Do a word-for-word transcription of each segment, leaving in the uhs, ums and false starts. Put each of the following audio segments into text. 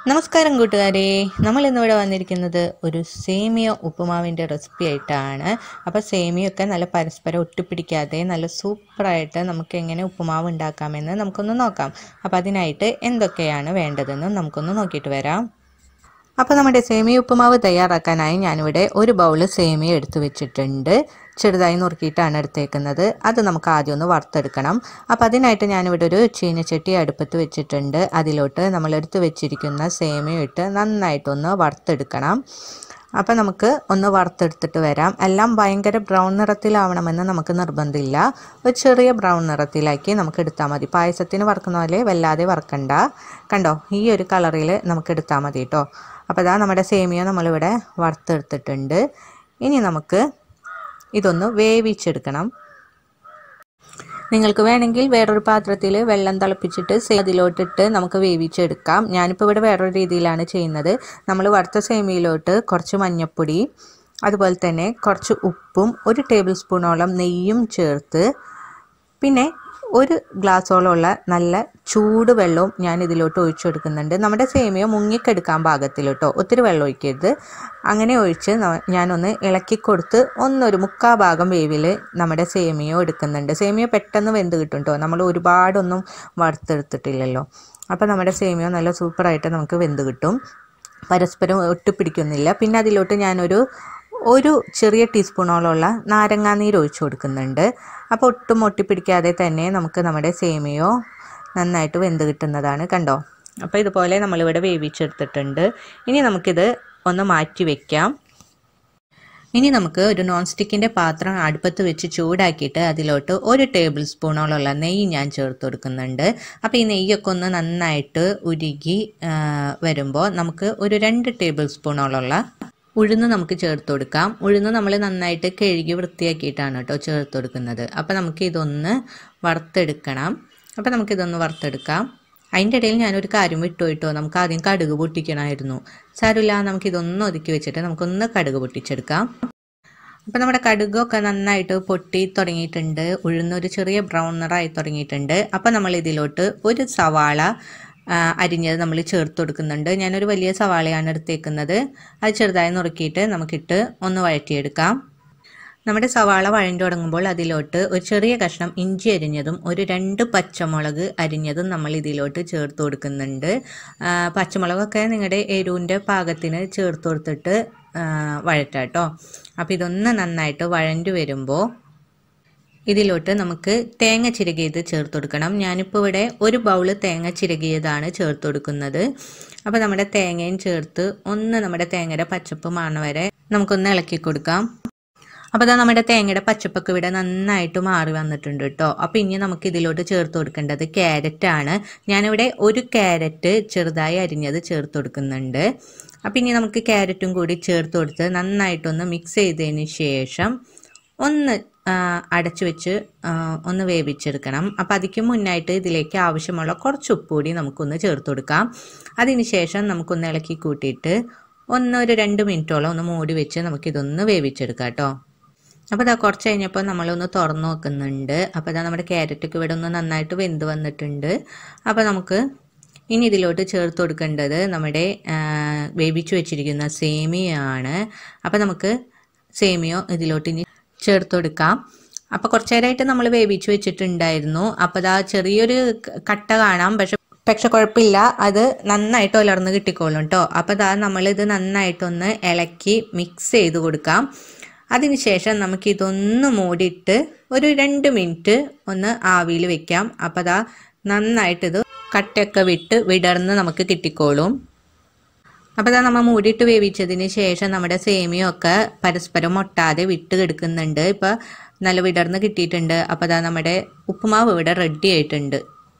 നമസ്കാരം കൂട്ടുകാരെ, നമ്മൾ ഇന്നിവിടെ വന്നിരിക്കുന്നത് ഒരു സേമിയ ഉപ്പുമാവിൻ്റെ റെസിപ്പി ആയിട്ടാണ്. അപ്പോൾ സേമിയൊക്കെ നല്ല പരസ്പരം ഒട്ടിപ്പിടിക്കാതെ നല്ല സൂപ്പറായിട്ട് നമുക്ക് എങ്ങനെ ഉപ്പുമാവ് ഉണ്ടാക്കാമെന്ന് നമുക്കൊന്ന് നോക്കാം. അപ്പോൾ അതിനായിട്ട് എന്തൊക്കെയാണ് വേണ്ടതെന്ന് നമുക്കൊന്ന് നോക്കിയിട്ട് വരാം. അപ്പോൾ നമ്മുടെ സേമിയ ഉപ്പുമാവ് തയ്യാറാക്കാനായി ഞാനിവിടെ ഒരു ബൗള് സേമിയ എടുത്തു വെച്ചിട്ടുണ്ട്. ചെറുതായി നുറുക്കിയിട്ടാണ് എടുത്തേക്കുന്നത്. അത് നമുക്ക് ആദ്യം ഒന്ന് വറുത്തെടുക്കണം. അപ്പോൾ അതിനായിട്ട് ഞാനിവിടെ ഒരു ചീനച്ചട്ടി അടുപ്പത്ത് വെച്ചിട്ടുണ്ട്. അതിലോട്ട് നമ്മൾ എടുത്ത് വെച്ചിരിക്കുന്ന സേമിയ ഇട്ട് നന്നായിട്ടൊന്ന് വറുത്തെടുക്കണം. അപ്പോൾ നമുക്ക് ഒന്ന് വറുത്തെടുത്തിട്ട് വരാം. എല്ലാം ഭയങ്കര ബ്രൗൺ നിറത്തിലാവണമെന്ന് നമുക്ക് നിർബന്ധമില്ല. ഒരു ചെറിയ ബ്രൗൺ നിറത്തിലാക്കി നമുക്ക് എടുത്താൽ മതി. പായസത്തിന് വറുക്കുന്ന പോലെ വല്ലാതെ വറുക്കണ്ട. കണ്ടോ, ഈ ഒരു കളറിൽ നമുക്ക് എടുത്താൽ മതി കേട്ടോ. അപ്പോൾ ഇതാ നമ്മുടെ സേമിയ നമ്മളിവിടെ വറുത്തെടുത്തിട്ടുണ്ട്. ഇനി നമുക്ക് ഇതൊന്ന് വേവിച്ചെടുക്കണം. നിങ്ങൾക്ക് വേണമെങ്കിൽ വേറൊരു പാത്രത്തിൽ വെള്ളം തിളപ്പിച്ചിട്ട് അതിലോട്ടിട്ട് നമുക്ക് വേവിച്ചെടുക്കാം. ഞാനിപ്പോൾ ഇവിടെ വേറൊരു രീതിയിലാണ് ചെയ്യുന്നത്. നമ്മൾ വറുത്ത സേമിയയിലോട്ട് കുറച്ച് മഞ്ഞൾപ്പൊടി, അതുപോലെ തന്നെ കുറച്ച് ഉപ്പും ഒരു ടേബിൾ സ്പൂണോളം നെയ്യും ചേർത്ത്, പിന്നെ ഒരു ഗ്ലാസ്സോളമുള്ള നല്ല ചൂട് വെള്ളവും ഞാൻ ഇതിലോട്ട് ഒഴിച്ചു കൊടുക്കുന്നുണ്ട്. നമ്മുടെ സേമിയ മുങ്ങിക്കെടുക്കാൻ പാകത്തിൽ കേട്ടോ, ഒത്തിരി വെള്ളം ഒഴിക്കരുത്. അങ്ങനെ ഒഴിച്ച് ഞാനൊന്ന് ഇളക്കി കൊടുത്ത് ഒന്നൊരു മുക്കാ ഭാഗം വേവിൽ നമ്മുടെ സേമിയ എടുക്കുന്നുണ്ട്. സേമിയ പെട്ടെന്ന് വെന്ത് കിട്ടും കേട്ടോ, നമ്മൾ ഒരുപാടൊന്നും വറുത്തെടുത്തിട്ടില്ലല്ലോ. അപ്പോൾ നമ്മുടെ സേമിയ നല്ല സൂപ്പറായിട്ട് നമുക്ക് വെന്ത് കിട്ടും, പരസ്പരം ഒട്ടിപ്പിടിക്കുന്നില്ല. പിന്നെ അതിലോട്ട് ഞാനൊരു ഒരു ചെറിയ ടീസ്പൂണോളമുള്ള നാരങ്ങാനീര് ഒഴിച്ചു കൊടുക്കുന്നുണ്ട്. അപ്പോൾ ഒട്ടും ഒട്ടിപ്പിടിക്കാതെ തന്നെ നമുക്ക് നമ്മുടെ സേമിയോ നന്നായിട്ട് വെന്ത് കിട്ടുന്നതാണ്. കണ്ടോ, അപ്പോൾ ഇതുപോലെ നമ്മളിവിടെ വേവിച്ചെടുത്തിട്ടുണ്ട്. ഇനി നമുക്കിത് ഒന്ന് മാറ്റി വയ്ക്കാം. ഇനി നമുക്ക് ഒരു നോൺ സ്റ്റിക്കിൻ്റെ പാത്രം അടുപ്പത്ത് വെച്ച് ചൂടാക്കിയിട്ട് അതിലോട്ട് ഒരു ടേബിൾ സ്പൂണോളമുള്ള നെയ്യ് ഞാൻ ചേർത്ത് കൊടുക്കുന്നുണ്ട്. അപ്പോൾ ഈ നെയ്യൊക്കെ ഒന്ന് നന്നായിട്ട് ഉരുകി വരുമ്പോൾ നമുക്ക് ഒരു രണ്ട് ടേബിൾ സ്പൂണോളമുള്ള ഉഴുന്ന് നമുക്ക് ചേർത്ത് കൊടുക്കാം. ഉഴുന്ന് നമ്മൾ നന്നായിട്ട് കഴുകി വൃത്തിയാക്കിയിട്ടാണ് കേട്ടോ ചേർത്ത് കൊടുക്കുന്നത്. അപ്പോൾ നമുക്ക് ഇതൊന്ന് വറുത്തെടുക്കണം. അപ്പോൾ നമുക്കിതൊന്ന് വറുത്തെടുക്കാം. അതിൻ്റെ ഇടയിൽ ഞാനൊരു കാര്യം വിട്ടുപോയിട്ടോ, നമുക്ക് ആദ്യം കടുക് പൊട്ടിക്കണമായിരുന്നു. സാരമില്ല, നമുക്കിതൊന്ന് ഒതുക്കി വെച്ചിട്ട് നമുക്കൊന്ന് കടുക് പൊട്ടിച്ചെടുക്കാം. അപ്പോൾ നമ്മുടെ കടുകൊക്കെ നന്നായിട്ട് പൊട്ടി തുടങ്ങിയിട്ടുണ്ട്. ഉഴുന്നൊരു ചെറിയ ബ്രൗൺ നിറമായി തുടങ്ങിയിട്ടുണ്ട്. അപ്പോൾ നമ്മൾ ഇതിലോട്ട് ഒരു സവാള അരിഞ്ഞത് നമ്മൾ ചേർത്ത് കൊടുക്കുന്നുണ്ട്. ഞാനൊരു വലിയ സവാളയാണ് എടുത്തേക്കുന്നത്. അത് ചെറുതായി നുറുക്കിയിട്ട് നമുക്കിട്ട് ഒന്ന് വഴറ്റിയെടുക്കാം. നമ്മുടെ സവാള വഴഞ്ഞു തുടങ്ങുമ്പോൾ അതിലോട്ട് ഒരു ചെറിയ കഷ്ണം ഇഞ്ചി അരിഞ്ഞതും ഒരു രണ്ട് പച്ചമുളക് അരിഞ്ഞതും നമ്മൾ ഇതിലോട്ട് ചേർത്ത് കൊടുക്കുന്നുണ്ട്. പച്ചമുളകൊക്കെ നിങ്ങളുടെ എരിവിൻ്റെ പാകത്തിന് ചേർത്ത് കൊടുത്തിട്ട് വഴറ്റാം കേട്ടോ. അപ്പോൾ ഇതൊന്ന് നന്നായിട്ട് വഴഞ്ഞു വരുമ്പോൾ ഇതിലോട്ട് നമുക്ക് തേങ്ങ ചിരകിയത് ചേർത്ത് കൊടുക്കണം. ഞാനിപ്പോൾ ഇവിടെ ഒരു ബൗള് തേങ്ങ ചിരകിയതാണ് ചേർത്ത് കൊടുക്കുന്നത്. അപ്പോൾ നമ്മുടെ തേങ്ങയും ചേർത്ത് ഒന്ന് നമ്മുടെ തേങ്ങയുടെ പച്ചപ്പ് മാറുന്ന വരെ നമുക്കൊന്ന് ഇളക്കി കൊടുക്കാം. അപ്പോൾ അതാ നമ്മുടെ തേങ്ങയുടെ പച്ചപ്പൊക്കെ ഇവിടെ നന്നായിട്ട് മാറി വന്നിട്ടുണ്ട് കേട്ടോ. അപ്പോൾ ഇനി നമുക്ക് ഇതിലോട്ട് ചേർത്ത് കൊടുക്കേണ്ടത് ക്യാരറ്റാണ്. ഞാനിവിടെ ഒരു ക്യാരറ്റ് ചെറുതായി അരിഞ്ഞത് ചേർത്ത് കൊടുക്കുന്നുണ്ട്. അപ്പോൾ ഇനി നമുക്ക് ക്യാരറ്റും കൂടി ചേർത്ത് കൊടുത്ത് നന്നായിട്ടൊന്ന് മിക്സ് ചെയ്തതിന് ശേഷം ഒന്ന് അടച്ചു വെച്ച് ഒന്ന് വേവിച്ചെടുക്കണം. അപ്പോൾ അതിക്ക് മുന്നായിട്ട് ഇതിലേക്ക് ആവശ്യമുള്ള കുറച്ച് ഉപ്പ് കൂടി നമുക്കൊന്ന് ചേർത്ത് കൊടുക്കാം. അതിന് ശേഷം നമുക്കൊന്ന് ഇളക്കി കൂട്ടിയിട്ട് ഒന്നൊരു രണ്ട് മിനിറ്റോളം ഒന്ന് മൂടി വെച്ച് നമുക്കിതൊന്ന് വേവിച്ചെടുക്കാം കേട്ടോ. അപ്പോൾ ഇതാ കുറച്ച് കഴിഞ്ഞപ്പോൾ നമ്മളൊന്ന് തുറന്നു നോക്കുന്നുണ്ട്. അപ്പോൾ ഇതാ നമ്മുടെ ക്യാരറ്റൊക്കെ ഇവിടെ ഒന്ന് നന്നായിട്ട് വെന്ത് വന്നിട്ടുണ്ട്. അപ്പോൾ നമുക്ക് ഇനി ഇതിലോട്ട് ചേർത്ത് കൊടുക്കേണ്ടത് നമ്മുടെ വേവിച്ച് വെച്ചിരിക്കുന്ന സേമിയാണ്. അപ്പോൾ നമുക്ക് സേമിയോ ഇതിലോട്ട് ഇനി ചേർത്ത് കൊടുക്കാം. അപ്പോൾ കുറച്ച് നേരമായിട്ട് നമ്മൾ വേവിച്ച് വെച്ചിട്ടുണ്ടായിരുന്നു. അപ്പോൾ അതാ ചെറിയൊരു കട്ട കാണാം, പക്ഷെ പക്ഷെ കുഴപ്പമില്ല, അത് നന്നായിട്ട് ഉലർന്ന് കിട്ടിക്കോളും കേട്ടോ. അപ്പോൾ അതാ നമ്മളിത് നന്നായിട്ടൊന്ന് ഇളക്കി മിക്സ് ചെയ്ത് കൊടുക്കാം. അതിനുശേഷം നമുക്കിതൊന്ന് മൂടിയിട്ട് ഒരു രണ്ട് മിനിറ്റ് ഒന്ന് ആവിയിൽ വെക്കാം. അപ്പോൾ അതാ നന്നായിട്ടിത് കട്ടയൊക്കെ വിട്ട് വിടർന്ന് നമുക്ക് കിട്ടിക്കോളും. അപ്പോൾ ഇതാ നമ്മൾ മൂടിയിട്ട് വേവിച്ചതിന് ശേഷം നമ്മുടെ സേമിയൊക്കെ പരസ്പരം ഒട്ടാതെ വിട്ട് കിടക്കുന്നുണ്ട്. ഇപ്പോൾ നല്ല വിടർന്ന് കിട്ടിയിട്ടുണ്ട്. അപ്പോൾ ഇതാ നമ്മുടെ ഉപ്പുമാവ് ഇവിടെ റെഡി ആയിട്ടുണ്ട്.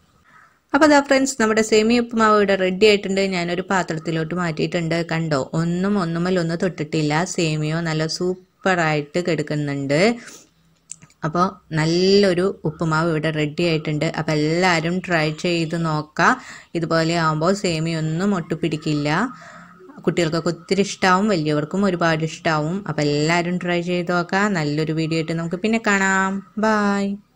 അപ്പോൾ ഇതാ ഫ്രണ്ട്സ്, നമ്മുടെ സേമിയ ഉപ്പുമാവ് ഇവിടെ റെഡി ആയിട്ടുണ്ട്. ഞാനൊരു പാത്രത്തിലോട്ട് മാറ്റിയിട്ടുണ്ട്. കണ്ടോ, ഒന്നും ഒന്നുമല്ലൊന്നും തൊട്ടിട്ടില്ല. സേമിയോ നല്ല സൂപ്പറായിട്ട് കിടക്കുന്നുണ്ട്. അപ്പോൾ നല്ലൊരു ഉപ്പുമാവ് ഇവിടെ റെഡി ആയിട്ടുണ്ട്. അപ്പോൾ എല്ലാവരും ട്രൈ ചെയ്ത് നോക്കുക. ഇതുപോലെ ആകുമ്പോൾ സേമിയൊന്നും ഒട്ടുപിടിക്കില്ല. കുട്ടികൾക്കൊക്കെ ഒത്തിരി ഇഷ്ടമാവും, വലിയവർക്കും ഒരുപാട് ഇഷ്ടമാവും. അപ്പോൾ എല്ലാവരും ട്രൈ ചെയ്ത് നോക്കുക. നല്ലൊരു വീഡിയോ ആയിട്ട് നമുക്ക് പിന്നെ കാണാം. ബൈ.